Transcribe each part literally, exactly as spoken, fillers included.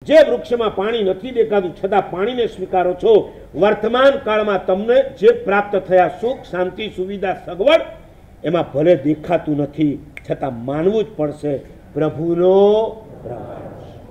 જે વૃક્ષમાં પાણી નથી દેખાતું છતાં પાણીને સ્વીકારો છો, વર્તમાન કાળમાં તમને જે પ્રાપ્ત થયા સુખ, શાંતિ, સુવિધા, સગવડ એમાં ભલે દેખાતું નથી છતાં માનવું જ પડશે પ્રભુનો પ્રભાવ.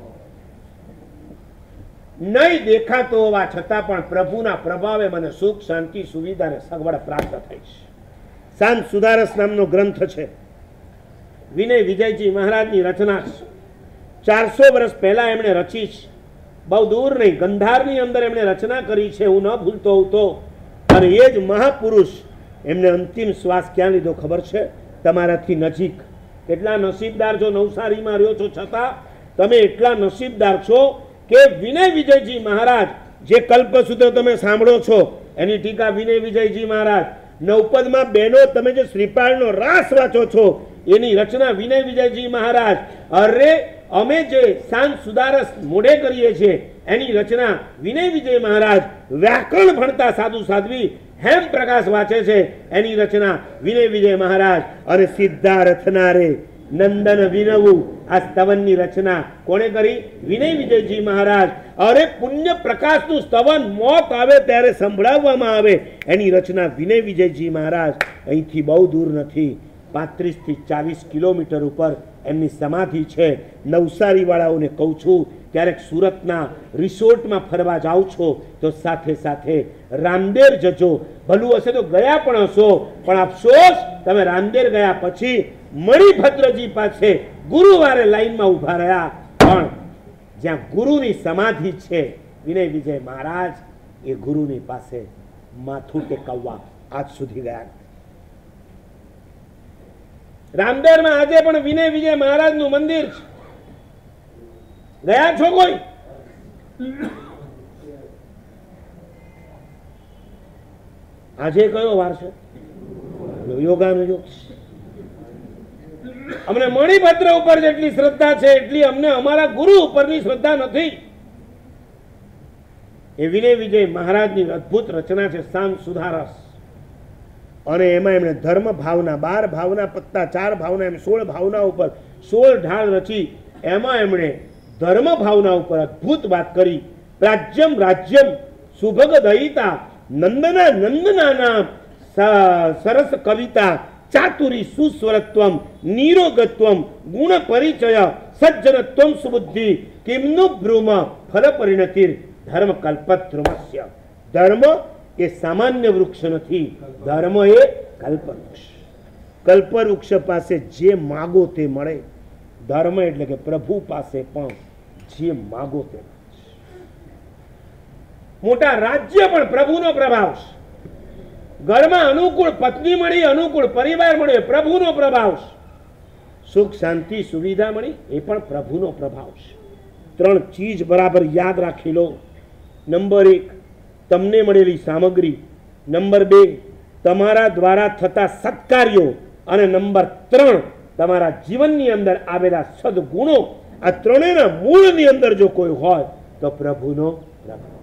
નહીં દેખાતો હોવા છતાં પણ પ્રભુના પ્રભાવે મને સુખ, શાંતિ, સુવિધા અને સગવડ પ્રાપ્ત થઈ છે. શાંત સુધારસ નામનો ગ્રંથ છે, વિનય વિજયજી મહારાજની રચના છે. ચારસો વર્ષ પહેલા એમણે રચી છે, બહુ દૂર નહીં, ગંધારની અંદર એમણે રચના કરી છે. હું ન ભૂલતો હોઉં તો. અને એ જ મહાપુરુષ એમને અંતિમ શ્વાસ ક્યાં લીધો ખબર છે? તમારાથી નજીક. કેટલા નસીબદાર છો, નવસારીમાં રહ્યો છો છતાં તમે એટલા નસીબદાર છો કે વિનય વિજયજી મહારાજ જે કલ્પસૂત્ર તમે સાંભળો છો એની ટીકા વિનય વિજયજી મહારાજ, નવપદમાં બહેનો તમે જે શ્રીપાળનો રાસ વાંચો છો એની રચના વિનય વિજયજી મહારાજ. અરે અમે જે શાંત સુધારસ મોઢે કરીએ છીએ એની રચના વિનય વિજય મહારાજ. વ્યાકરણ ભણતા સાધુ સાધ્વી હેમ પ્રકાશ વાંચે છે એની રચના વિનય વિજય મહારાજ. અને સિદ્ધાર્થના રે નંદન વિનવું આ સ્તવનની રચના કોણે કરી? વિનય વિજયજી મહારાજ. અરે પુણ્ય પ્રકાશનું સ્તવન મોત આવે ત્યારે સંભળાવવામાં આવે એની રચના વિનય વિજયજી મહારાજ. અહીંથી બહુ દૂર નથી, પાંત્રીસ થી ચાલીસ કિલોમીટર ઉપર એમની સમાધિ છે. નવસારી વાળાઓને કહું છું ક્યારેક સુરતના રિસોર્ટમાં ફરવા જાઓ છો તો સાથે સાથે રામદેર જજો. ભલું હશે તો ગયા પણ હશો, પણ અફસોસ તમે રામદેર ગયા પછી મણિભદ્રજી પાસે ગુરુવારે લાઈનમાં ઉભા રહ્યા, પણ જ્યાં ગુરુની સમાધિ છે વિનય વિજય મહારાજ, એ ગુરુની પાસે માથું ટેકવવા આજ સુધી ગયા. રામદેરમાં આજે પણ વિનય વિજય મહારાજ નું મંદિર છે. ગયા છો કોઈ? આજે કયો વાર છે? યોગાનો યોગ. અમને મણિભદ્ર ઉપર જેટલી શ્રદ્ધા છે એટલી અમને અમારા ગુરુ ઉપરની શ્રદ્ધા નથી. એ વિનય વિજય મહારાજની અદભુત રચના છે શાંત સુધારસ. અને એમાં એમણે ધર્મ ભાવના, બાર ભાવના પત્તા, ચાર ભાવના, એમ સોળ ભાવના ઉપર સોળ ઢાળ રચી. એમાં એમણે ધર્મ ભાવના ઉપર અદભુત વાત કરી. રાજ્યમ રાજ્યમ સુભગ દયિતા નંદના નંદના નામ સરસ કવિતા ચાતુરી સુસ્વરત્વમ નિરોગત્વમ ગુણ પરિચય સજ્જનત્વમ સુબુદ્ધિ કિમનું બ્રૂમ ફલ પરિણતિર ધર્મ કલ્પદ્રુમસ્ય. ધર્મ એ સામાન્ય વૃક્ષ નથી, ધર્મ એ કલ્પવૃક્ષ. કલ્પવૃક્ષ પાસે જે માગો તે મળે. ધર્મ એટલે કે પ્રભુ પાસે પણ જે માગો તે મળે. મોટા રાજ્ય પણ પ્રભુનો પ્રભાવ છે. ઘરમાં અનુકૂળ પત્ની મળી, અનુકૂળ પરિવાર મળ્યો, પ્રભુનો પ્રભાવ છે. સુખ શાંતિ સુવિધા મળી, એ પણ પ્રભુનો પ્રભાવ છે. ત્રણ ચીજ બરાબર યાદ રાખી લો. નંબર એક, તમને મળેલી સામગ્રી. નંબર બે, તમારા દ્વારા થતા સત્કાર્યો. અને નંબર ત્રણ, તમારા જીવનની અંદર આવેલા સદગુણો. આ ત્રણેયના મૂળની અંદર જો કોઈ હોય તો પ્રભુનો પ્રભાવ.